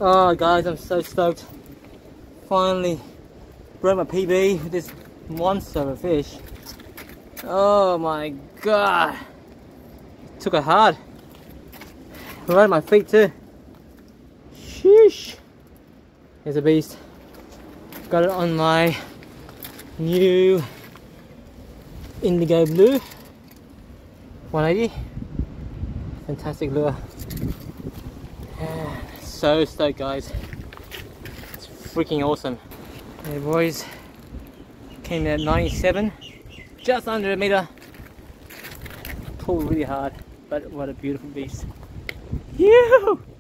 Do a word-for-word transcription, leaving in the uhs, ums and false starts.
Oh guys, I'm so stoked. Finally broke my P B with this monster of a fish. Oh my god. Took it hard. Right at my feet too. Sheesh. There's a beast. Got it on my new Indigo Blue one eighty. Fantastic lure. Yeah, so stoked guys. It's freaking awesome. Hey boys, came in at ninety-seven, just under a meter. Pulled really hard, but what a beautiful beast. Yoo!